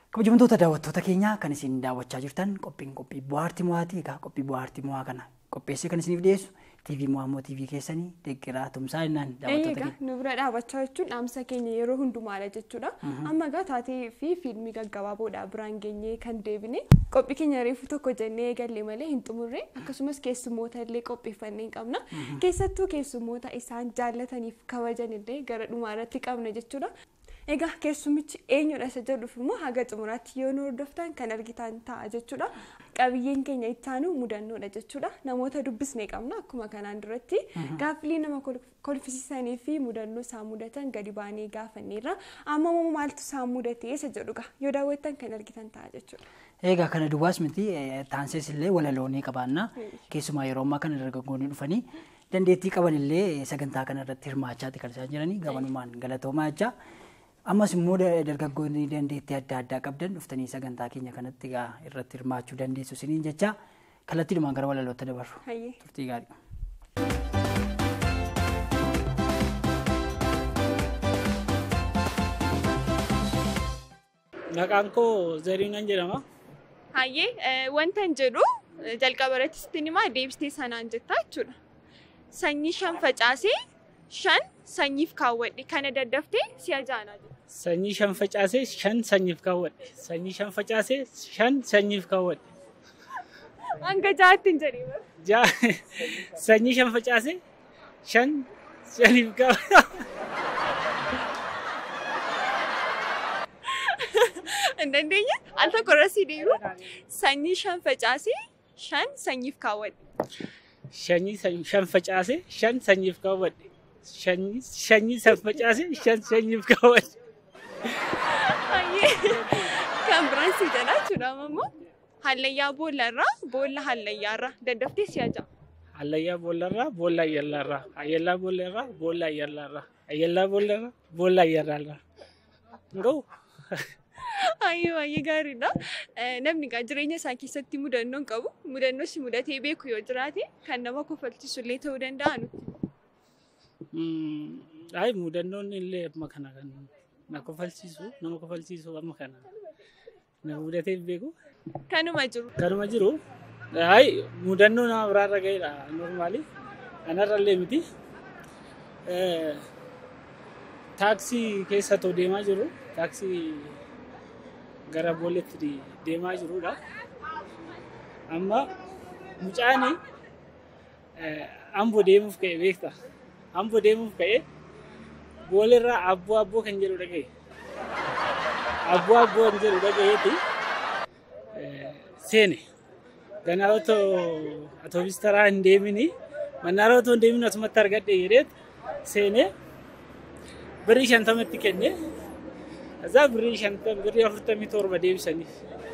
Kabajamtoota daawwattoota keenyaa kan isin daawwachaa jirtan qophii bu'aartii mo'aatii egaa qophii bu'aartii mo'aa kana qopheessee kan isiniif dhiyeessu TV Mo'aa TV keessanii deeggaraa tumsaa innaan daawwattoota keenya. Nu bira dhaabbachaa jechuun dhaamsa keenya yeroo hundumaadha jechuudha. Amma egaa taatee fi fiilmii gaggabaaboodha biraan geenyee kan deebine qophii keenya reefu tokko jennee eegalle malee hin xumurre akkasumas keessummoota illee qopheeffannee hin qabna. Keessattuu keessummoota isaan jaallataniif kabajan illee gara dhumaarratti qabna jechuudha. Egaa keessumichi eenyudha isa jedhuuf immoo haga xumuraatti yoo nu hordoftan kan argitan ta'a jechuudha. Qabiyyeen keenya ittaanu mudannoodha jechuudha. Namoota dubbisnee qabna akkuma kanaan duratti gaaffilee nama kolfisiisanii fi mudannoo isaan mudatan gadi baanee gaafanneerra. Amma maaltu isaan mudatee isa jedhuga yoo daawwattan kan argitan ta'a jechuudha. Egaa kana duwwaas miti taansees illee walaloonii qabaanna keessumaa yeroo ammaa kana dargaggoonni dhufanii dandeettii qaban illee sagantaa kana irratti hirmaachaati kan isaan jiranii gabanumaan galatoomaa jechaa. Ammas immoo dargaggoonni dandeettii adda addaa qabdan dhuftanii sagantaa keenya kanatti irratti hirmaachuu dandeessu isiniin jecha kallattiidhumaan gara walalootti dabarru. Turtii gaarii. Maqaan koo Zarihuun jedhama. Wanta hin jedhu jalqaba irratti sitti himaa deebistee sanaan jettaa jechuudha. Sanyii 5 facaasee 5 sanyiif kaawwadhe kana daddaftee si ajaa'anaa jiru. Sanyii 5 facaasee 5 sanyiif kaawwadhe. Sanyii 5 facaasee 5 sanyiif kaawwadhe. Hanga jaatti hin jedhee. Sanyii 5 facaasee 5 sanyiif kaawwadhe. Hin dandeenye al tokko irratti deebi'u. Sanyii 5 facaasee 5 sanyiif kaawwadhe. Sanyii 5 facaasee 5 sanyiif kaawwadhe. Sanyii 5 facaasee 5 sanyiif kaawwadhe. Kan biraan si jedhaa jechuudha ammoo hallayyaa boolla hallayyaarraa daddaftee si ajaa'u. Hallayyaa boollarraa boolla ayyallaarraa. Ayyallaa boollarraa boolla ayyallaarraa. Ayyallaa boollarraa boolla ayyallaarraa. Nga'u. Baay'ee gaariidha. Namni jireenya isaa keessatti mudannoon qabu. Mudannoo si mudatee beeku yoo jiraate kan nama kofalchiisu illee ta'uu danda'a nuti. Mudannoon illee amma kana kan nama kofalchiisu amma kana nama mudatee beeku. Kanuma jiru. Mudannoo nama biraarra ga'edha normaali. Kanarra illee miti. Taaksii keessa too deemaa jiru. Taaksii gara booletti deemaa jirudha. Amma mucaani amboo deemuuf ka'e beekta. Amboo deemuuf ka'e boolerraa abboo kan jedhu dhaga'e. Abboo kan jedhu dhaga'eeti seene. Ganaa otoo atoobistarraa hin deemini mannaarra otoo hin deemini asumatti argadhe jedheet seene birrii 50tti kenne. Azaa birrii 47 deebisaniif.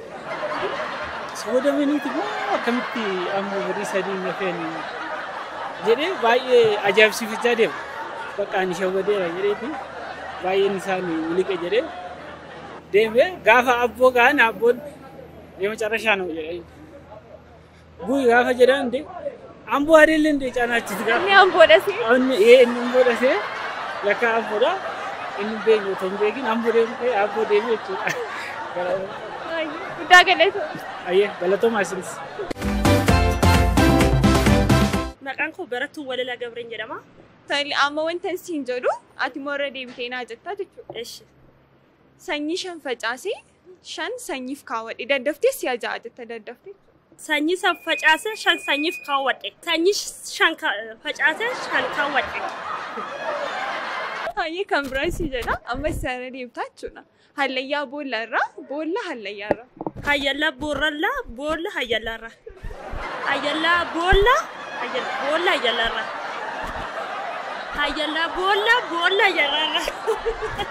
Soda miniiti akkamitti ammoo birrii 3 nafeen jedhee baay'ee ajaa'ibsiifachaa deema. Bakka ani shawwadeera jedheeti baay'een isaanii miliqe jedhee deemee gaafa abboo ga'an abboon የመጨረሻ ነው jedhee. Bu'ii gaafa jedhan amboo adeellee caanaachiti gaafa. Inni amboo dhasee? Inni amboo dhasee lakka amboodha. Inni beeku otoo hin beekin amboo deemu jechuudha. Guddaa galata. Galatoomaa isinis. Maqaan koo Barattuu Walalaa Gabreen jedhama. Amma wanta siin jedhu ati moorra deebitee naa jettaa jechuudha. Sanyii 5 facaasee 5 sanyiif kaawwadhe daddaftee si ajaa'a jetta daddaftee. Sanyii 5 facaasee 5 sanyiif kaawwadhe. Sanyii 5 facaasee 5 kaawwadhe. Kan biraan si jedha amma sana deemtaa jechuudha. Hallayyaa boollarraa boolla hallayyaarraa. Hayyallaa boorrallaa boolla hayyallaarraa. Hayyallaa boolla hayyallaarraa. Hayyallaa boolla hayyallaarraa.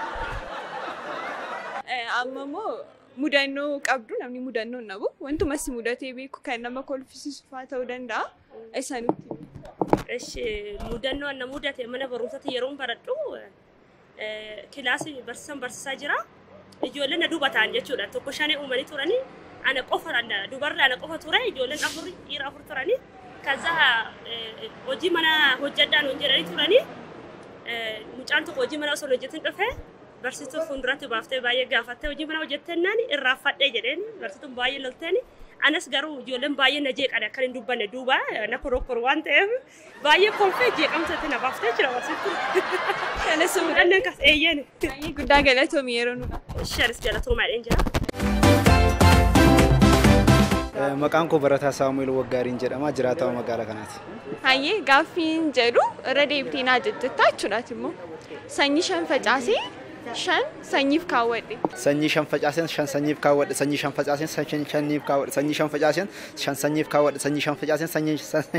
Amma immoo mudannoo qabdu namni mudannoo nabu wantuma si mudatee beeku kan nama kolfisiisu fa'aa ta'uu danda'a. Isa nuti. Mudannoo ana mudate mana barumsaatti yeroo baradhu kilaasii barsiisaa jira. Ijoolleen na dubataan jechuudha. Tokko shanee uumanii turanii ana qofa dubarri ana qofa ture ijoolleen dhiira 4 turanii. Kaza hojii mana hojjedhaan hojjetanii turanii mucaan tokko hojii mana osoo hojjetan dhufee barsituu fuulduratti baaftee baay'ee gaafattee hojii mana hojjettennaan irraanfadhee jedheen barsiituun baay'ee lolteeni. Anas garuu ijoolleen baay'ee na jeeqan akka hin dubbanne duuba na korokkoru waan ta'eef baay'ee kolfee jeeqamsatti na baaftee jira barsiituun. Kanas Mudanneen kas eeyyeen. baay'ee guddaa galatoomi yeroo nudha. Sharis galatoomaadhaan jira. Maqaan koo Barataa Saamu'eel Waggaariin jedhama. Jiraataa magaalaa kanaati. Hayyee gaaffiin jedhu irra deebitee naa jettaa jechuudhaati immoo sanyii 5 facaasee 5 sanyiif kaawwadhe. Sanyii 5 facaaseen 5 sanyiif kaawwadhe. Sanyii 5 facaaseen 5 sanyiif kaawwadhe. Sanyii 5 facaaseen 5 sanyiif kaawwadhe. Sanyii 5 facaaseen sanyii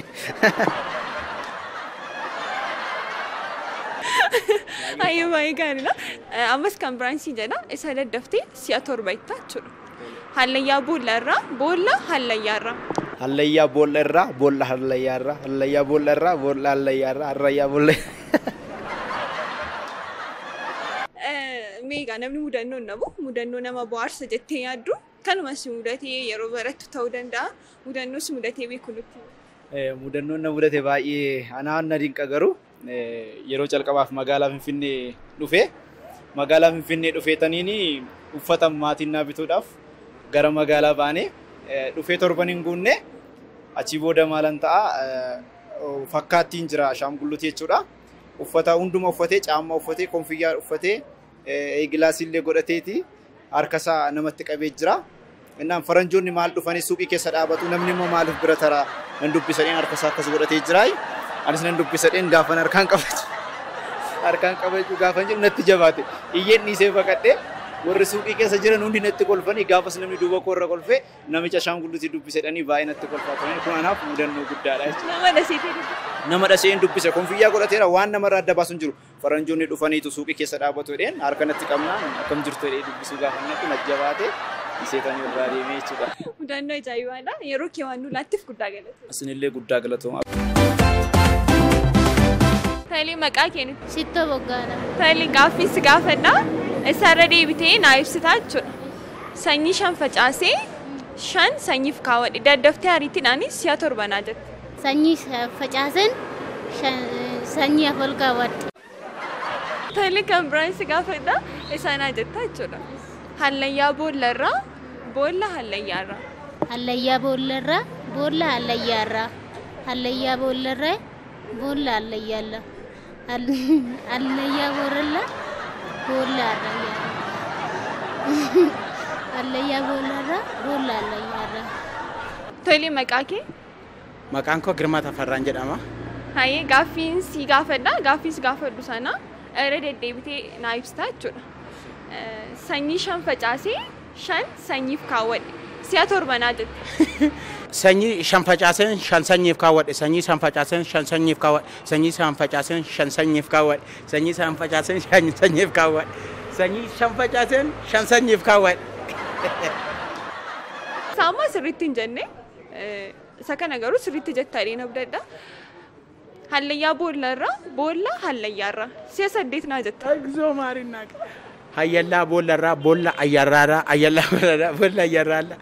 Hayyee baay'ee gaariidha. Ammas kan biraan si jedha isa daddaftee si'a 7 itti jechuudha. Hallayyaa boolla irraa boolla hallayyaa irraa. Hallayyaa boolla irraa boolla hallayyaa irraa. Hallayyaa boolla irraa boolla hallayyaa irraa. Hallayyaa boolla. Meeqa namni mudannoo nabu mudannoo nama bohaarsa jettee yaaddu kanuma si mudatee yeroo barattu ta'uu danda'a. Mudannoo si mudatee beeku nutti. Mudannoon na mudate baay'ee anaan na dinqa garuu yeroo calqabaaf magaalaa Finfinnee dhufee magaalaa Finfinnee dhufeetaniin uffata maatiin naa bituudhaaf gara magaalaa baanee dhufee torban hin guunne achi booda maalan ta'a fakkaattiin jira shaangulluutii jechuudha. Uffata hunduma uffatee caamma uffatee konfiyyaa uffatee gilaasii illee godhateeti harkasaa namatti qabee jira. Innaan faranjoonni maal dhufanii suuqii keessa dhaabatu namni immoo maaliif bira taraa nan dubbisadheen harkasaa akkas godhatee jira. Anis nan dubbisadheen gaafan harkaan qabachuu gaafan jiru natti jabaate iyyeen dhiisee baqadhee warri suuqii keessa jiran hundi natti kolfanii gaafas namni duuba koorra kolfee namicha shaangulluutii dubbisadhanii baay'ee natti kolfaa kun anaaf mudannoo guddaadha jechuudha. Nama dhaseen dubbise konfiyyaa godhateera waan namarraa adda baasu hin jiru. Faranjoonni dhufaniitu suuqii keessa dhaabatu jedheen harka natti qabnaan akkam jirtu jedhee dubbisuu gaafannatti natti jabaate iseetan irraa deemee jechuudha. Mudannoo ajaa'ibaadha. Yeroo kee waan nu laattiif guddaa galatooma. Isinillee guddaa galatooma. Taalii maqaa keenyatti. Sittoo Boggaana. Taalii gaaffii si gaafadha. Isarra deebitee naa ibsitaa jechuudha. Sanyii 5 facaasee 5 sanyiif kaawwadhe. Daddaftee ariitiidhaanis si'a 7 naa jette. Sanyii facaaseen sanyii 4 kaawwadhe. Taalii kan biraan si gaafadha. Isaa naa jetta jechuudha. Hallayyaa boolla irraa boolla hallayyaa irraa. Hallayyaa boolla irraa boolla hallayyaa irraa. Hallayyaa boolla irraa boolla hallayyaa irraa. Hallayyaa boolla irraa boolla hallayyaa irraa. Hallayyaa boolla irraa boolla hallayyaa irraa. Taalii maqaa kee? Maqaan koo Girmaa Tafarraan jedhama. Hayyee gaaffiin si gaafadha. Gaaffii si gaafadhu sana irra deddeebitee naa ibsitaa jechuudha. Sanyii 5 facaasee 5 sanyiif kaawwadhe. Si'a 7 naa jette. Sanyii 5 facaaseen 5 sanyiif kaawwadhe. Sanyii 5 facaaseen 5 sanyiif kaawwadhe. Sanyii 5 facaaseen 5 sanyiif kaawwadhe. Sanyii 5 facaaseen 5 sanyiif kaawwadhe. Sanyii 5 facaaseen 5 sanyiif kaawwadhe. Saammaa sirriitti hin jenne isa kana garuu sirriitti jettaadhee nabdadha. Hallayyaa boolla irraa boolla hallayyaa irraa. Si'a 8 naa jette. Egzoo maariin naa hayyallaa boolla irraa boolla ayyarraa irraa ayyallaa boolla irraa boolla ayyarraa irraa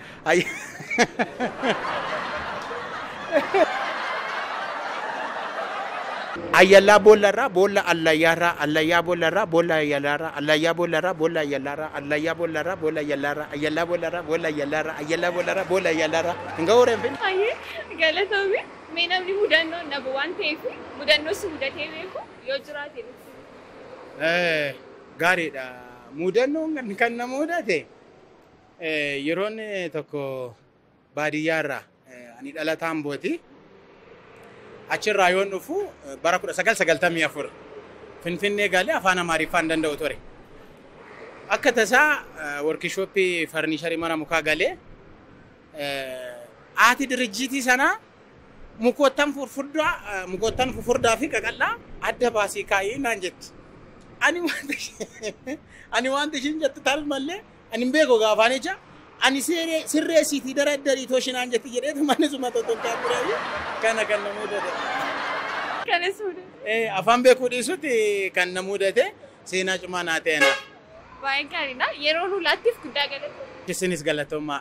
ayyallaa boolla irraa boolla allayyaa irraa allayyaa boolla irraa boolla ayyallaa irraa allayyaa boolla irraa boolla ayyallaa irraa allayyaa boolla irraa boolla ayyallaa irraa ayyallaa boolla irraa boolla ayyallaa irraa ayyallaa boolla irraa boolla ayyallaa irraa hin ga'uureen fin. Hayyee galatoomi mee namni mudannoo nabu waan ta'eef mudannoo si mudatee beeku yoo jiraate nuti. Gaariidha. Mudannoon kan nama mudate yeroon tokko baadiyyaa irraa ani dhalataan booti achirraa yoon dhufu bara 1994 Finfinnee galee afaan Amaariffaan danda'u ture. Akka tasaa workishooppii farniisharii mana mukaa galee haati dirjiitii sanaa mukoottan furfurdaa fi qaqallaa adda baasii kaayee naan jetti. Ani wanti ishiin jettu taal mallee ani beeku gaafaanicha ani sirree siitii daraddarii tooshinaan jetti jedheetu manni suma tokkotaa ture kana kan na mudate. Kanas mudate. Afaan beekuu dhiisutti kan na mudate seenaa cimaa naa ta'eena. Baay'ee gaariidha. Yeroo nu laattiif guddaa galatooma. Isinis galatoomaa.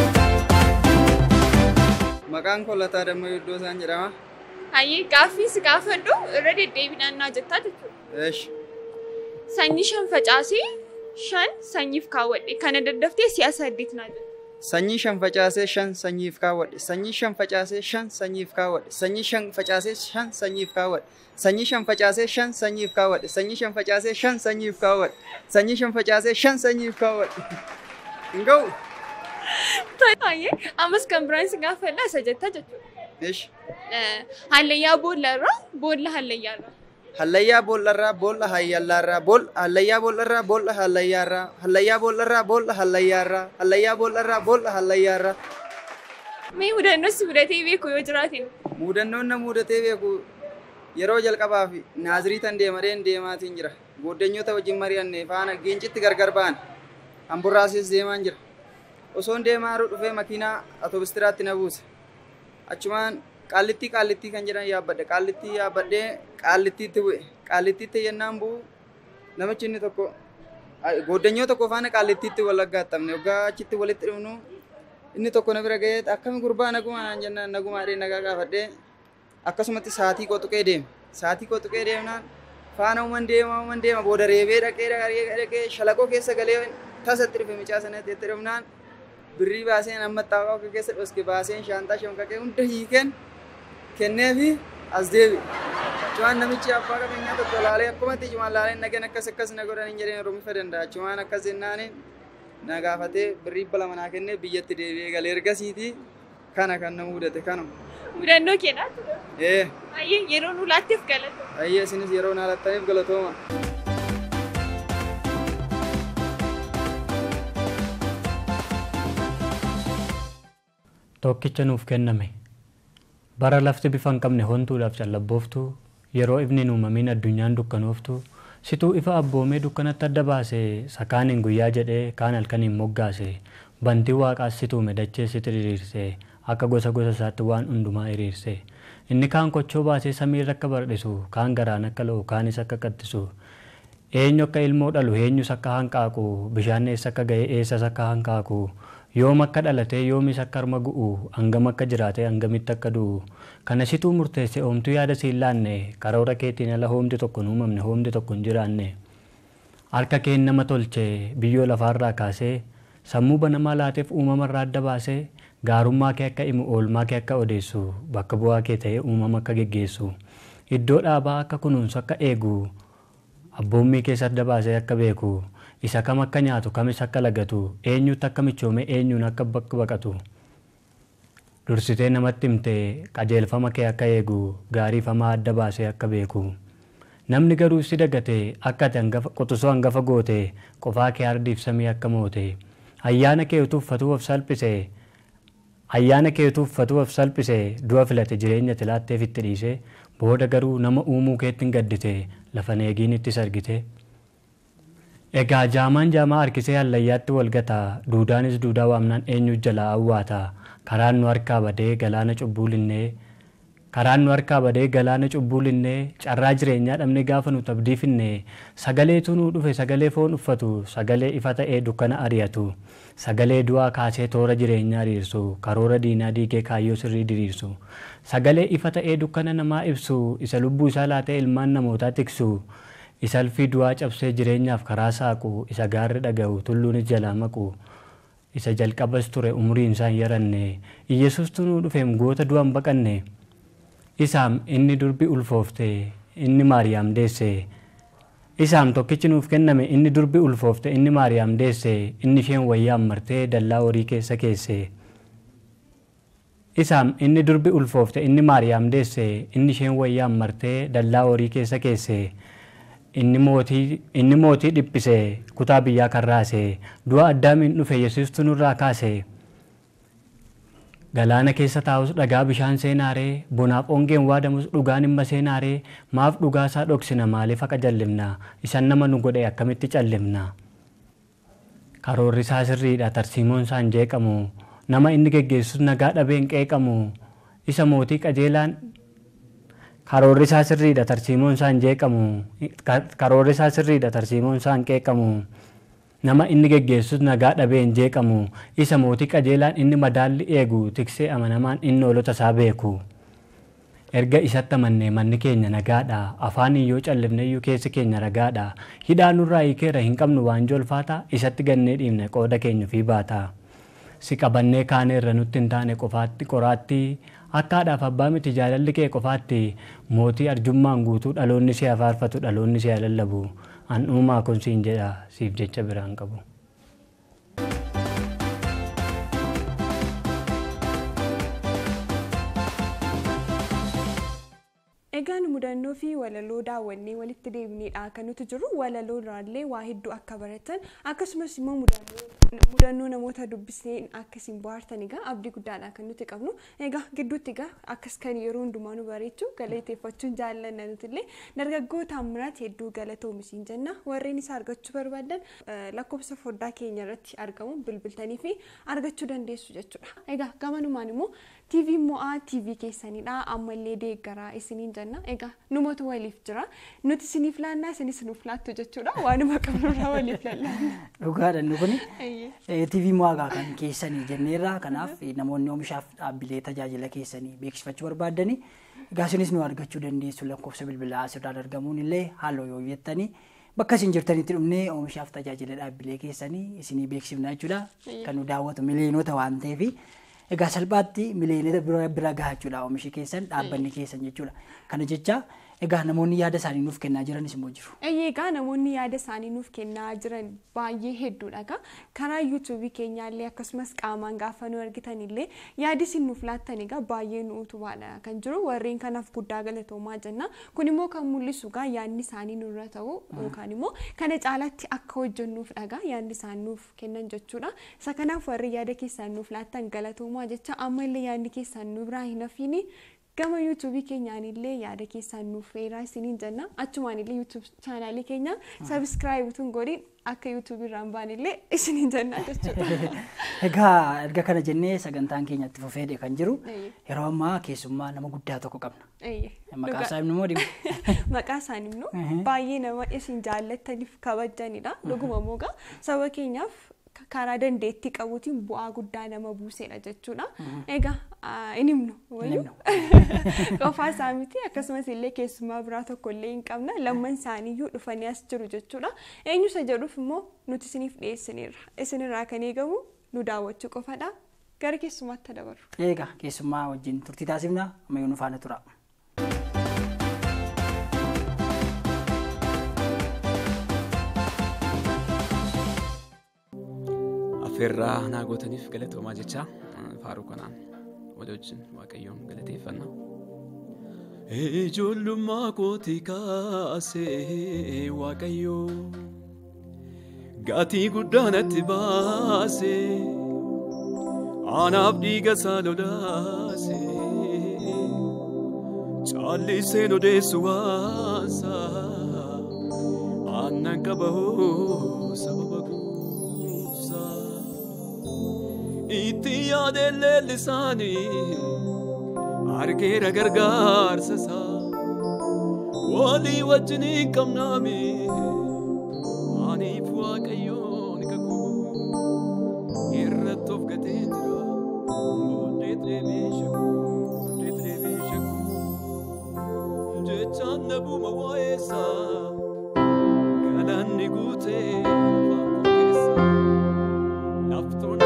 Maqaan koo Lataa Dammayuu Iddoo isaan jedhama. Hayyee gaaffii si gaafadhu irra deddeebiidhaan naa jettaa jechuudha. Sanyii shan facaasee shan sanyiif kaawwadhe. Kana daddaftee si'a saddeet naa jedhu. Sanyii shan facaasee shan sanyiif kaawwadhe. Sanyii shan facaasee shan sanyiif kaawwadhe. Sanyii shan facaasee shan sanyiif kaawwadhe. Sanyii shan facaasee shan sanyiif kaawwadhe. Sanyii shan facaasee shan sanyiif kaawwadhe. Sanyii shan facaasee shan sanyiif kaawwadhe. Inga'u. Taayee ammas kan biraan si gaafadha isa jettaa jechuudha. Ish. Hallayyaa boollarraa boolla hallayyaarraa. Hallayyaa boollarraa boolla hayyallaarraa bool hallayyaa boollarraa boolla hallayyaarraa hallayyaa boollarraa boolla hallayyaarraa hallayyaa boollarraa boolla hallayyaarraa. Mee mudannoo si mudatee beeku yoo jiraatin? Mudannoon na mudatee beeku yeroo jalqabaaf naaziriitan deemaatiin jira. Gooddanyoota wajjin mari'annee faana geencitti gargar ba'an. Hamburraasis deemaan jira. Osoon deemaa dhufee makiinaa atoobistiraatti na buuse. Achumaan qaallittii kan jedhan yaabbadhe. Qaallittii yaabbadhee qaallittiitti bu'e. Qaallittiitti yennaan bu'u namichi inni tokko gooddanyoo tokko faana qaallittiitti wal aggaattamne. Waggaa achitti walitti dhufnu inni tokko na bira ga'ee akkami gurbaa naguma naan jennaan nagumaadhee nagaa gaafadhee akkasumatti saatii qotuqee deeme. Saatii qotuqee deemnaan faana uuman deema booda reebee dhaqee shalaqoo keessa galee tasatti dhufe mucaa sanatti itti dhufnaan birrii baaseen amma xaawaa keessa dhoske baaseen shaantaa shonqaqee hunda hiikeen kenneefi as deebi. Cumaan namichi abbaa qabeenyaa tokko laalee akkumatti cumaan laalee nageen akkas na godhan hin jedheen Oromoo danda'a. Cumaan akkas jennaaniin na gaafatee birrii 200 naa kennee biyyatti deebi'ee galee ergasiitii kana kan na mudate kanuma. Mudannoo keenyaatti? Ayyee yeroo nu laatteef galatooma. Ayyee isinis yeroo na laattaniif galatooma. Tokkicha nuuf kenname. Bara lafti bifa hin qabne hontuudhaaf callabbooftu, yeroo ifni hin uumamin addunyaan dukkanooftu, situu ifa abboomee dukkanatti adda baase, sakaaniin guyyaa jedhee kaan halkaniin moggaase, bantii waaqaas situu medachee sitti diriirse, akka gosa isaatti waan hundumaa hiriirse. Inni kaan kochoo baasee samiirra akka bardhisu, kaan garaan akka lo'u, kaanis akka qattisu. Eenyu akka ilmoo dhalu, eenyus akka hanqaaqu, bishaan eessa akka ga'e, eessas akka hanqaaqu. Yoom akka dhalatee yoomis akka harma gu'u, hangam akka jiraatee hangamitti akka du'u. Kana situu murteesse oomtuu yaada siin laanne, karoora keetiin ala hoomti tokko hin uumamne, hoomti tokko hin jiraanne. Harka keen nama tolche biyyoo lafaarraa kaasee, sammuu banamaa laateef uumamarraa adda baasee, gaarummaa kee akka himu oolmaa kee akka odeessu, bakka bu'aa kee ta'ee uumama akka geggeessu. Iddoo dhaabaa akka kunuunsu akka eegu, abboommii keessa adda baasee akka beeku. Isa kam akka nyaatu kamis akka lagatu eenyutti akka michoome eenyuun akka bakka baqatu dursitee namatti himtee qajeelfama kee akka eegu gaariifamaa adda baasee akka beeku namni garuu si dagate akka ati qotusoo hangafa goote qofaa kee ardiif samii akka moote ayyaana kee utuuffatuuf salphise du'a filate jireenya tilaatteef itti dhiise booda garuu nama uumuu keetti hin gaddite lafa neegiin ittis argite. Egaa jaamaan jaamaa harkisee hallayyaatti walgata duudaanis duudaa waamnaan eenyu jalaa awwaata karaan nu harkaa badee galaana cubbuu linnee carraa jireenyaa dhabne gaafa nu tabdiifinne sagaleetu nu dhufe sagalee foon uffatu sagalee ifa ta'ee dukkana ari'atu sagalee du'aa kaasee toora jireenyaa diriirsu karoora diinaa diigee kaayyoo sirrii diriirsu sagalee ifa ta'ee dukkana namaa ibsu isa lubbuu isaa laatee ilmaan namootaa tiksu. Isa alfii du'aa cabsee jireenyaaf karaa saaqu isa gaarri dhaga'u tulluunis jalaa maqu isa jalqabas ture umuriin isaan yaranne Iyyasuustu nu dhufeem goota du'an baqanne isaam inni durbi ulfoofte inni Maariyaam deesse isaam tokkichi nuuf kenname inni durbi ulfoofte inni Maariyaam deesse inni isheen wayyaan martee dallaa horii keessa keesse isaam inni durbi ulfoofte inni Maariyaam deesse inni isheen wayyaan martee dallaa horii keessa keesse. Inni mootii dhiphise kutaa biyyaa karraase du'a addaamiin dhufe Yesuustu nurraa kaase galaana keessa taa'us dhagaa bishaan seenaaree bonaaf ongeen waadamus dhugaan himma seenaaree maaf dhugaasaa dhoksina maaliif akka jallimna isan nama nu godhe akkamitti callimna karoorri isaa sirriidha tarsiimoon isaan jeeqamu nama inni geggeessus nagaa dhabeen qeeqamu isa mootii qajeelaan. Karoorri isaa sirriidha tarsiimoon isaan jeeqamu karoorri isaa sirriidha tarsiimoon isaan qeeqamu nama inni geggeessus nagaa dhabeen jeeqamu isa mootii qajeelaan inni madaalli eegu tiksee amanamaan inni oolota isaa beeku erga isatti amannee manni keenya nagaadha afaan iyyoo callifne iyyuu keessi keenya ragaadha hidhaa nurraa hiikeera hin qabnu waan jolfaata isatti gannee dhiibne qooda keenya fi baata si qabannee kaaneerra nutti hin taane qofaatti qoraatti akkaadhaaf abbaa miti jaalalli kee qofaatti mootii arjummaan guutuu dhaloonni si afaarfatu dhaloonni si lallabu an uumaa kun siin jedha siif jecha biraan qabu. Egaan mudannoo fi walaloo daawwannee walitti deebinedha kan nuti jiru walaloo irraallee waa hedduu akka baratan akkasumas immoo mudannoo namoota dubbisee akkasiin bohaartan egaa abdii guddaadha kan nuti qabnu. Egaa gidduutti egaa akkas kan yeroo hundumaa nu bareechuu galateeffachuun jaallanna nutillee dargaggoo Taamiraat hedduu galatoomi jenna. Warreen isa argachuu barbaadan lakkoofsa foddaa keenya irratti argamu bilbiltanii fi argachuu dandeessu jechuudha. Egaa gamanumaan immoo TV mo'aa TV keessanidha ammallee deeggaraa isiniin jenna. Egaa numatu waliif jira nuti isiniif laannaa isinis nuuf laattu jechuudha waanuma qabnurraa waliif laanna. Dhugaadha nu kuni TV mo'aa kan keessanii jenneerra kanaaf namoonni oomishaaf dhaabbilee tajaajila keessanii beeksifachuu barbaadanii egaa isinis nu argachuu dandeessu lakkoofsa bilbilaa asirraa argamuun illee haaloo yoo jettanii bakka isin jirtanitti dhumnee oomishaaf tajaajila dhaabbilee keessanii isinii beeksifna jechuudha kan nu daawwatu miliyoonota waan ta'eef egaa salphaatti miliyoonota bira gahachuudha oomishi keessan dhaabbanni keessan jechuudha kana jecha egaa namoonni yaada isaanii nuuf kennaa jiranis immoo jiru. Egaa namoonni yaada isaanii nuuf kennaa jiran baay'ee hedduudha. Karaa YouTube keenyaallee akkasumas qaamaan gaafa nu argitanillee yaadi isin nuuf laattan egaa baay'ee nu utubaadha kan jiru warreen kanaaf guddaa galatoomaa jenna. Kun immoo kan mul'isu egaa yaadni isaanii nurra ta'u yookaan immoo kana caalaatti akka hojjennuuf dhagaa yaadni isaan nuuf kennan jechuudha. Isa kanaaf warri yaada keessan nuuf laattan galatoomaa jecha ammallee yaadni keessan nu biraa hin hafiini. Gama YouTube keenyaanillee yaada keessan nuuf feeraa isiniin jenna. Achumaanillee YouTube chaanaalii keenya subscribe tun godhin akka YouTube irraan baanillee isiniin jenna jechuudha. Egaa erga kana jennee sagantaan keenya itti fufeedhe kan jiru yeroo ammaa keessummaa nama guddaa tokko qabna. Maqaa isaa himnu moo dhibu? Maqaa isaa himnu baay'ee nama isin jaallattaniif kabajanidha. Dhuguma moogaa saba keenyaaf karaa dandeettii qabuutiin bu'aa guddaa nama buusedha jechuudha. Egaa inni himnu wayyuu qofaa isaa miti akkasumas illee keessummaa biraa tokko illee hin qabna lamman isaaniiyyuu dhufanii as jiru jechuudha. Eenyu isa jedhuuf immoo nuti isiniif dhiyeessineerra. Isinirraa kan eegamu nu daawwachuu qofadha. Gara keessummaatti dabarru. Egaa keessummaa wajjin turtii taasifna ammayyuu nu faana tura. Ferraa naa gootaniif galatoomaa jecha faaruu kanaan walii wajjin waaqayyoon galateeffanna. Ijoollummaa kootii kaasee waaqayyoo gaatii guddaa natti baasee anaaf dhiiga isaa lolaasee caalliseen odeessu waasaa aannan qabahoo sababa itti yaadallee lisaanii argeera gargaarsa isaa walii wajjin hin qabnaami aniif waaqayyoon kakuu irratti of gatee jira booddee deebiin shakku jechaan nabuma waa'eessaa galanni guutee afaan koo keessaa laftoon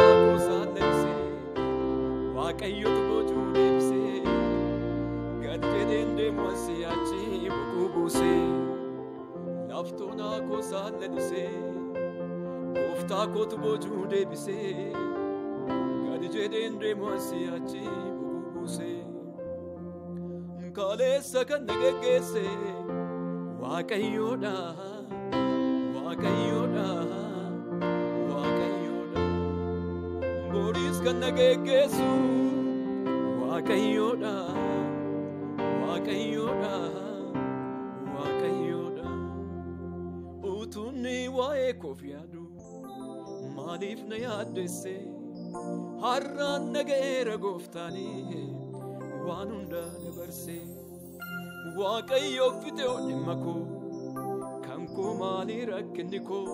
waaqayyotu boojuu deebisee gad jedheen deemu asii bukuu buusee laftoon akkoo saalladhisee gooftaa kootu boojuu deebisee gad jedheen deemu asii bukuu buusee kaleessa kan na geggeesse waaqayyoodha waaqayyoodha waaqayyoodha boriis kan na geggeessu waaqayyoodha waaqayyoodha waaqayyoodha utunni waa'ee koof yaadu maaliif na yaaddesse har'aan naga'eera gooftaanii waan hunda dabarse waaqayyoof fite dhimma koo kan koo maalii rakkinni koo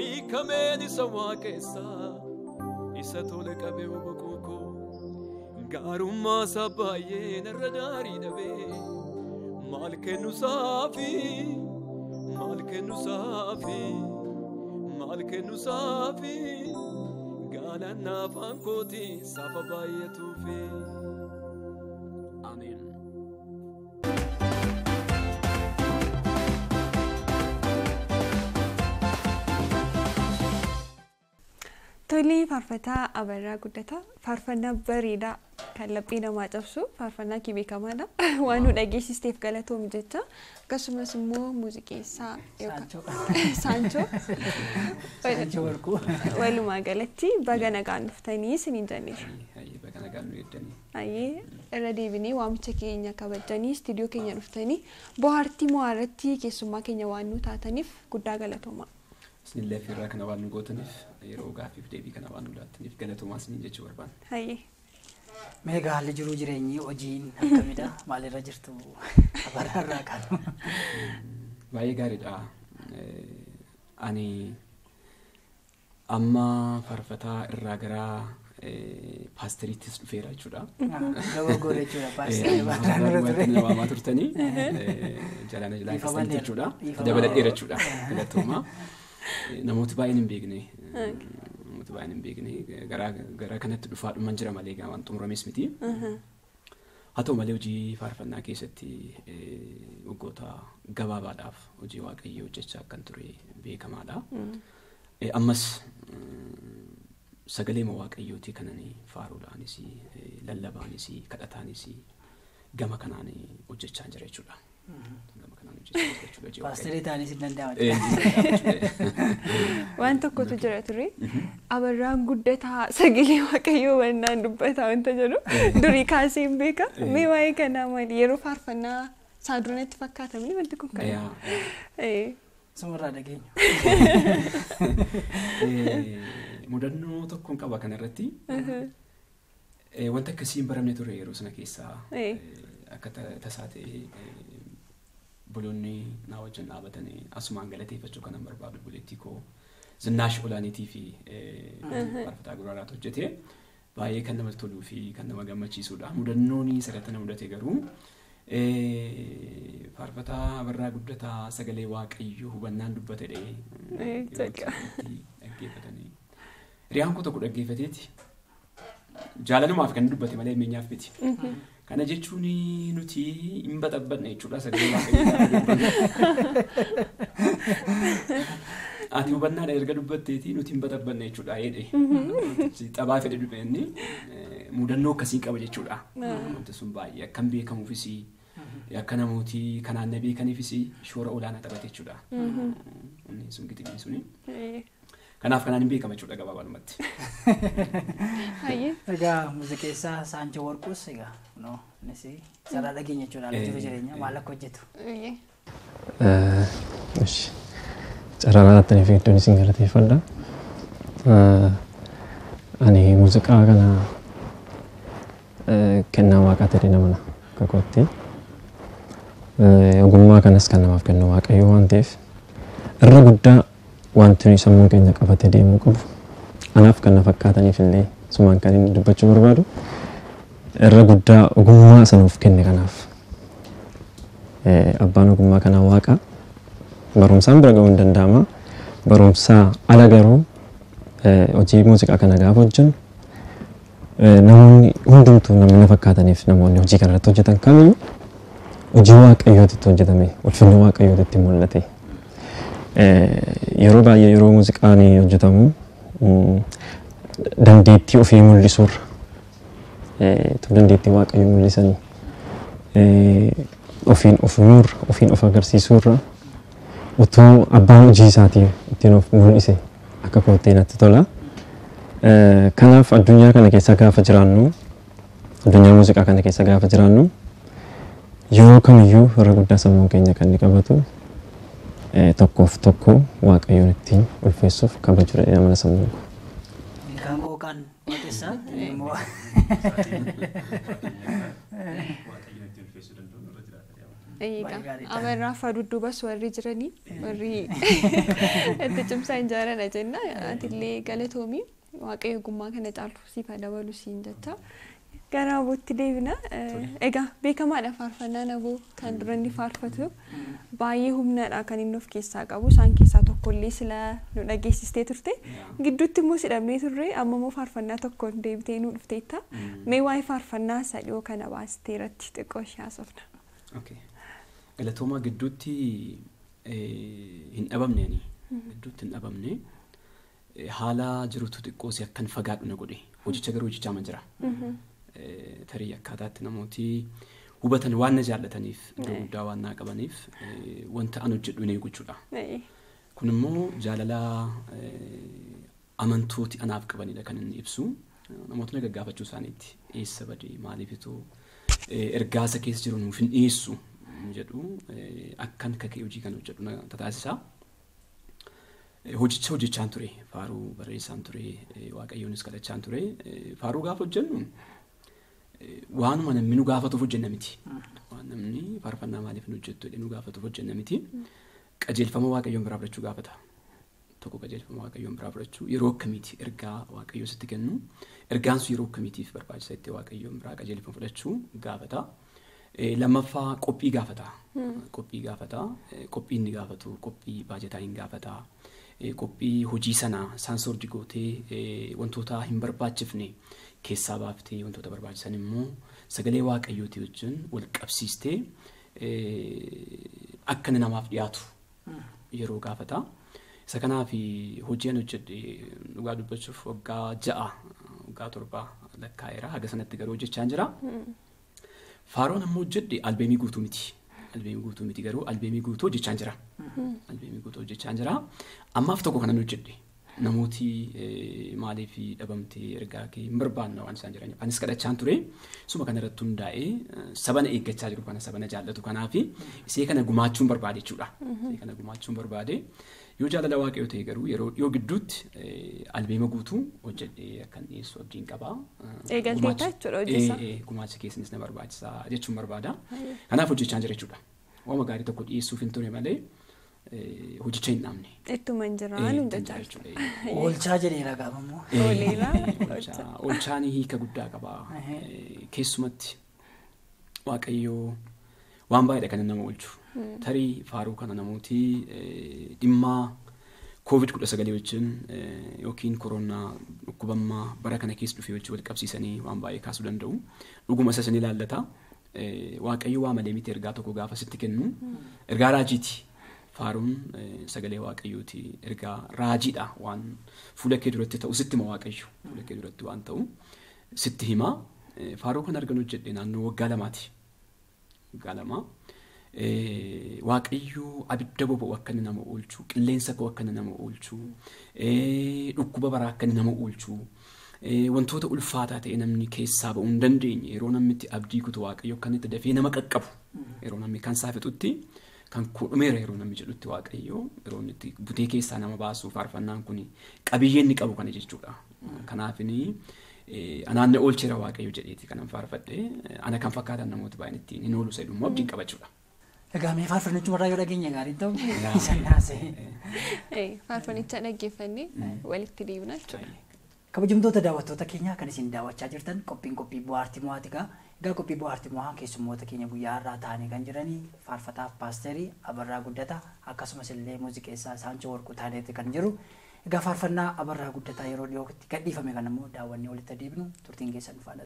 hiikameen isa waaqessaa isa tole qabee obboqoo koo gaarummaa isaa baay'ee narra daarii dhabee maal kennu saafi maal kennu saafi maal kennu saafi gaalanna afaan kooti saafa baay'atuufi. Ameen. Tole faarfataa Abarraa Guddataa faarfannaa bareedaa kan laphee namaa cabsu faarfannaa kee beekamaadha. Waan nu dhageessisteef galatoomi jecha akkasumas immoo muuziqeessaa Saanchoo Warquu walumaa galatti baga nagaan dhuftanii isiniin jenneerra. Baga nagaan nu eeddanii. Ayyee irra deebinee waamicha keenya kabajanii istiidiyoo keenya dhuftanii bohaartii mo'aarratti keessummaa keenya waan nu taataniif guddaa galatooma. Isinillee firraa kana waan nu gootaniif yeroo gaaffiif deebii kana waan nu laattaniif galatoomaa isiniin jechuu barbaanna. Hayyee. Meegaa haalli jiruu jireenyi hojiin akkamidha? Maalirra jirtu? Abarraarraa kaanu. Baay'ee gaariidha. Ani amma faarfataa irraa gara paasteriittis dhufeera jechuudha. Gabaa goone jechuudha paasterii baadhaan ture. Namaa turtanii jalaana jalaa keessatti jechuudha. Dabaladheera jechuudha. Galatoomaa. Namooti baay'een hin beekne. Namooti baay'een hin beekne. Gara kanatti dhufaadhumaan jira malee waan xumurames miti. Haa ta'u malee hojii faarfannaa keessatti waggoota gabaabaadhaaf hojii waaqayyoo hojjechaa kan ture beekamaadha. Ammas sagalee waaqayyooti kananii faaruudhaanis lallabaanis kadhataanis gama kanaan hojjechaa jira jechuudha. Gama kanaan hojjechaa jira jechuudha. Paasterii ta'anis hin danda'amu. Waan tokkotu jira ture. Abarraan Guddataa sagalee waaqayyoo wannaan dubbataa wanta jedhu durii kaasee hin beeka. Mee waa'ee kanaa maali? Yeroo faarfannaa saadunatti fakkaatamni wanti kun kana. Sumarraa dhageenya. Mudannoo tokkoon qaba kanarratti wanta akkasii hin baramne ture yeroo sana keessaa akka tasaa ta'ee boloonni naa wajjin dhaabatanii asumaan galateeffachuu kanan barbaadu buleettii koo Zinnaash Olaaniitii fi faarfataa guraaraatu hojjete baay'ee kan namatti toluu fi kan nama gammachiisudha. Mudannoon sarara mudate garuu faarfataa Abarraa Guddataa sagalee waaqayyoo hubannaan dubbatedhe dhaggeeffatanii. Riyaan koo tokko dhaggeeffateeti jaalalumaaf kan dubbate malee meenyaaf miti. Kana jechuun nuti hin baxabbanne jechuudha sagalee waaqayyoo. Ati hubannaadha erga dubbatteeti nuti hin baxabbanne jechuudha jedhe. Xabaa fedhe dubbeenni mudannoo akkasii qaba jechuudha. Wanti sun baay'ee akkam beekamuufis akka namooti kanaan na beekaniifis shoora olaanaa taphate jechuudha. Inni sun gitimni suni. Kanaaf kanaan hin beekama jechuudha gabaabumatti. Egaa muuziqeessaa Saanchoo Warquus egaa innis sarara dhageenya jechuudha jiru jireenya maal akka hojjetu. Carraa lattaniif iddoon isin galateeffadha. Ani muuziqaa kana kennaa waaqaa ta'e namana akka kootti. Ogummaa kanas kan namaaf kennu waaqayyo waan ta'eef irra guddaa wanti nuyi sammuun keenya qabatee deemuu qabu. Anaaf kan na fakkaataniif illee sumaan kan inni dubbachuu barbaadu irra guddaa ogummaa sanuuf kenne kanaaf. Abbaan ogummaa kanaa waaqa. Barumsaan bira ga'uu hin danda'ama. Barumsaa ala garuu hojii muuziqaa kana gaafa hojjennu namoonni hundumtuu namni na fakkaataniif namoonni hojii kanarratti hojjetan kamiyyuu hojii waaqayyootitti hojjetame ulfinni waaqayyootitti mul'ate. Yeroo baay'ee yeroo muuziqaan hojjetamu dandeettii ofii mul'isuurra dandeettii waaqayyoo mul'isanii ofiin of muurra ofiin of agarsiisuurra utuu abbaan hojii isaatii ittiin of mul'ise akka koottee natti tola. Kanaaf addunyaa kana keessa gaafa jiraannu addunyaa muuziqaa kana keessa gaafa jiraannu yoo kamiyyuu irra guddaa sammuun keenya kan inni qabatu tokkoof tokko waaqayyoon ittiin ulfeessuuf kabajuudha amana sammuun koo. Kan qooqaan waaqessaa immoo Abarraa Fadudduubas warri jiranii warri itti cimsaa hin jaalladha jenna. Atillee galatoomii waaqayyo ogummaa kana caalu siif dabalu siin jecha Gara abbootti deebina. Egaa beekamaadha faarfannaa naboo kan dura inni faarfatu. Baay'ee humnaadha kan inni of keessaa qabu. Isaan keessaa tokkollee sila nu dhageessistee turte. Gidduutti immoo sidhamnee turre amma immoo faarfannaa tokko deebitee nu dhufteetta. Mee waa'ee faarfannaa sadii kana baastee irratti xiqqoo ishee haasofna. Galatooma gidduutti hin dhabamne ani. Gidduutti hin dhabamne. Haala jirutu xiqqoo si akkan fagaadhu na godhe. Hojicha garuu hojjechaa man jira. Tarii akkaataatti namooti hubatan waan na jaallataniif iddoo guddaa waan naa qabaniif wanta an hojjedhu hin eeguchuudha. Kun immoo jaalala amantooti anaaf qabanidha kan inni ibsu. Namootni gaggaafachuu isaaniitti eessa badee maaliifitu ergaasa keessa jiru nuuf hin dhiyeessu jedhu akkan kakee hojii kan hojjedhu na taasisaa. Hojicha hojjechaan ture faaruu barreessaan ture waaqayyoonis kadhachaan ture faaruu gaafa hojjennu waanuma namni nu gaafatuuf hojjenna miti. Waan namni faarfannaa maaliif nu hojjettu jedhee nu gaafatuuf hojjenna miti. Qajeelfama waaqayyoon biraa fudhachuu gaafata. Tokko qajeelfama waaqayyoon biraa fudhachuu yeroo akkamiiti ergaa waaqayyoo sitti kennu ergaan sun yeroo akkamiitiif barbaachisaa itti waaqayyoon biraa qajeelfama fudhachuu gaafata. Lammaffaa qophii gaafata. Qophii gaafata. Qophii inni gaafatu qophii baajetaa hin gaafata. Qophii hojii sana saansoordi gootee wantoota hin barbaachifne keessaa baaftee wantoota barbaachisan immoo sagalee waaqayyooti wajjin wal qabsiistee akka namaaf dhiyaatu yeroo gaafata. Isa kanaaf hojiin hojjedhe dhugaa dubbachuuf waggaa 6 waggaa 7 lakkaa'eera haga sanatti garuu hojjechaa jira. Faaroon ammoo hojjedhe albeemii guutuu miti. Albeemii guutuu miti garuu albeemii guutuu hojjechaa jira. Albeemii guutuu hojjechaa jira. Ammaaf tokko kanan hojjedhe. Namooti maaliif dhabamtee ergaa kee hin barbaanna waan isaan jiraniif. Anis kadhachaan ture. Suma kana irratti hundaa'ee sabana eeggachaa jiru kana sabana jaallatu kanaaf isee kana gumaachuun barbaade jechuudha. Isee kana gumaachuun barbaade. Yoo jaalala waaqayyoo ta'e garuu yeroo dhiyoo gidduutti albeema guutuu hojjedhee akkan dhiyeessu abdiin qaba. Eegalteetta jechuudha hojjesaa. Gumaacha keessanis na barbaachisa jechuun barbaada. Kanaaf hojjechaa jira jechuudha. Waama gaarii tokko dhiyeessuuf hin ture malee hojicha hin dhaabne. Ittuma hin jiraan hojjechaa jechuudha. Oolchaa jedheera gaafammoo. Oolchaan hiika guddaa qaba. Keessumatti waaqayyoo waan baay'eedha kan nama oolchu. Tarii faaruu kana namooti dhimma COVID-19 wajjin yookiin koronaa dhukkubammaa bara kana keessa dhufee wajjin wal qabsiisanii waan baay'ee kaasuu danda'u. Dhuguma isa sanii ilaallata. Waaqayyo waa malee miti ergaa tokko gaafa sitti kennu ergaa raajiiti. Faaruun sagalee waaqayyooti ergaa raajiidha waan fuula kee duratti ta'u sitti hima waaqayyo fuula kee duratti waan ta'u sitti hima. Faaruu kan arganu hojjedhe naannoo waggaa 2ti. Waggaa 2. Waaqayyo abidda boba'u akka inni nama oolchu qilleensa koo akka inni nama oolchu dhukkuba baraa akka inni nama oolchu wantoota ulfaataa ta'e namni keessaa ba'uu hin dandeenye yeroo namni itti abdii kutu waaqayyo akka inni itti dafee nama qaqqabu yeroo namni kan saafixutti kan kudhumeera yeroo namni jedhutti waaqayyo yeroo inni itti butee keessaa nama baasuu faarfannaan kun qabiyyeen ni qabu kana jechuudha. Kanaafini anaan na oolcheera waaqayyo jedheeti kanan faarfadhe ana kan fakkaatan namoota baay'een ittiin hin oolu jedhu immoo abdiin qabachuudha. Egaa mee faarfannachuu warraa yoo dhageenya gaarii ta'u isa naasee. Faarfannicha dhaggeeffannee walitti deebina jechuudha. Kabajamtoota daawwattoota keenya kan isin daawwachaa jirtan qophii bohaartii mo'aatigaa. Egaa qophii bohaartii mo'aa keessummoota keenya guyyaa har'aa ta'anii kan jiranii faarfataaf paasterii Abarraa Guddataa akkasumas illee muuziqeessaa Saanchoo Warquu taaneeti kan jiru. Egaa faarfannaa Abarraa Guddataa yeroo dhiyootti gadhiifame kan immoo daawwannee walitti deebinu turtiin keessan dhufaadha.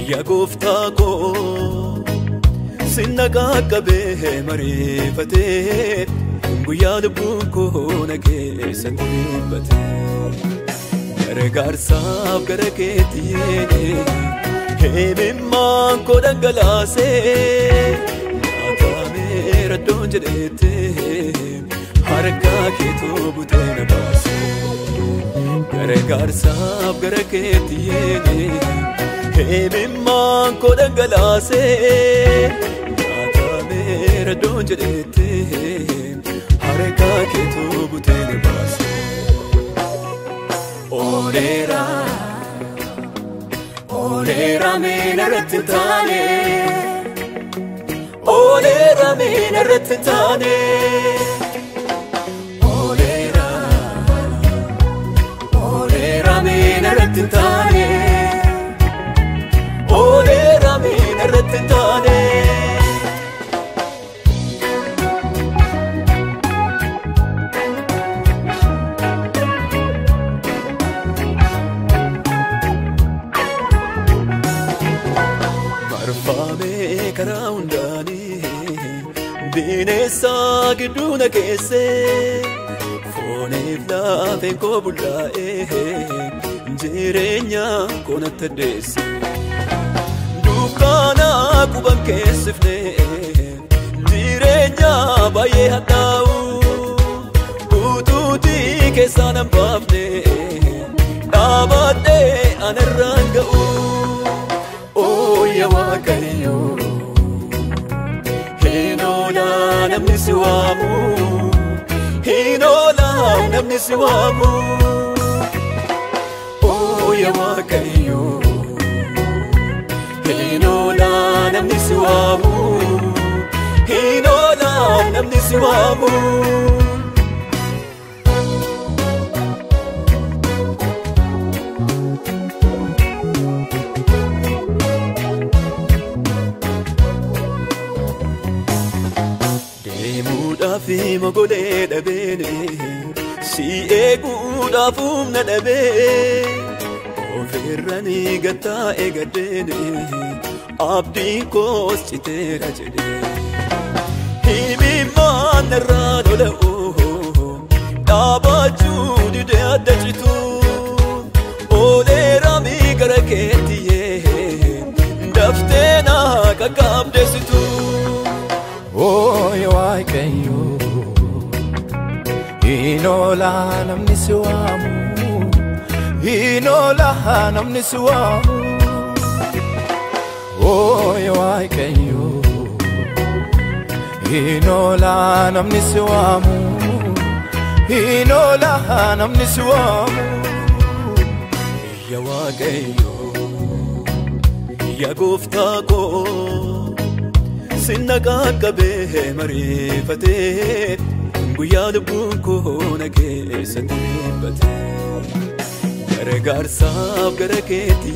yaa gooftaa koo sinna qaqqabee mariifatee guyyaa lubbuun koo na keessatti dhiibbate gargaarsaaf gara keetti himimmaan koo dhangalaasee naatamee raddoon jedheette harka keetu butee na baase gargaarsaaf gara keetti himimmaan koo dhangalaasee naatamee raddoon jedheette harka keetu butee na baase Olera mina rettintane Olera mina rettintane Olera mina rettintane Olera mina rettintane karaa hundaanii bineensa gidduu na keessee fooniif lafeen koo bullaa'ee jireenya koo natti addeesse dukkaana quban keessifne jireenya baay'ee hadhaa'u utuutii keessaa nan baafne dhaabadhee anarraan ga'u yaa Waaqayyo namni si waamu hinola namni si waamu yaa Waaqayyo hinola namni si waamu hinola namni si waamu fi mogolee dhabeene si eeguudhaaf humna dhabee ofirranii gattaa eegaddeene abdiin koos citeera jedhee himimmaan narraa lola'oo dhaabachuu didee adda citu oleeramii gara keettiyee daftee naa qaqqabdeessitu yaa Waaqayyo hinola namni si waamu hinola namni si waamu yaa Waaqayyo hinola namni si waamu hinola namni si waamu yaa Waaqayyo yaa gooftaa koo sinna qaqqabee mariifatee guyyaa lubbuun koo na keessatti dhiibbate gargaarsaaf gara keetti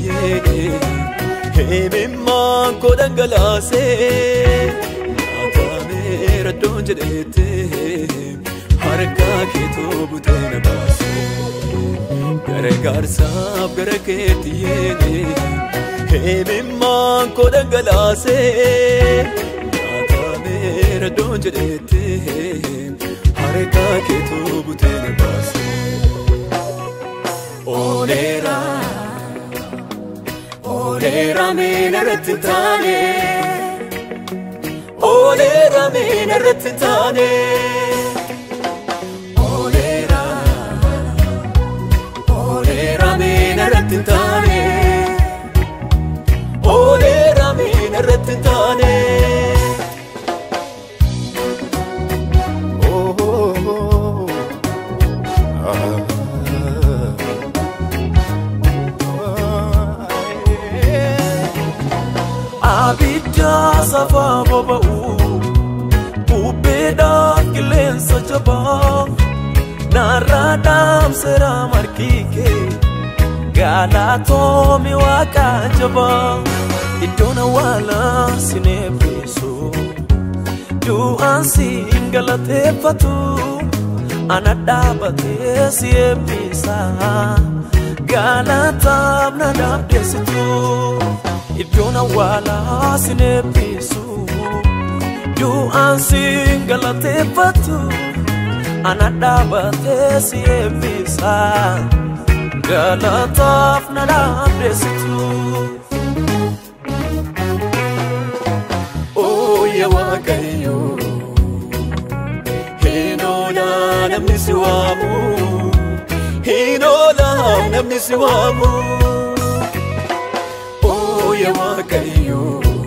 himimmaan koo dhangalaasee naatamee raddoon jedheette harka keetu butee na baase gargaarsaaf gara keetti himimmaan koo dhangalaasee raddoon jedheette harka keetu butee na baase Olera mina rettintane Olera mina rettintane Olera mina rettintane Olera mina rettintane abidda safa boba'u ubbeedhaan qilleensa jabaa narraa dhaamseera markii kee galatoomii waaqaa jabaa iddoon awwaalaa sin eebbisu du'aan siin galateeffatu ana dhaabatee si eebbisaa galataaf na dhaabdeessitu iddoon wala sinebisu du'an singalatefatu anadabate siebisa galataf nadabesitu oh ya wakayo hinola namisiwamu hinola namisiwamu oh ya wakayo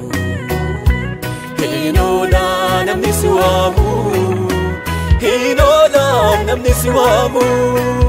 hinola namisiwamu hinola namisiwamu